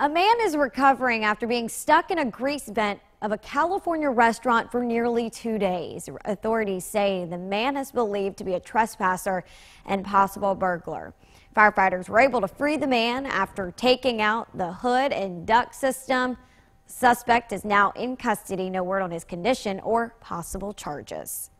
A man is recovering after being stuck in a grease vent of a California restaurant for nearly 2 days. Authorities say the man is believed to be a trespasser and possible burglar. Firefighters were able to free the man after taking out the hood and duct system. The suspect is now in custody. No word on his condition or possible charges.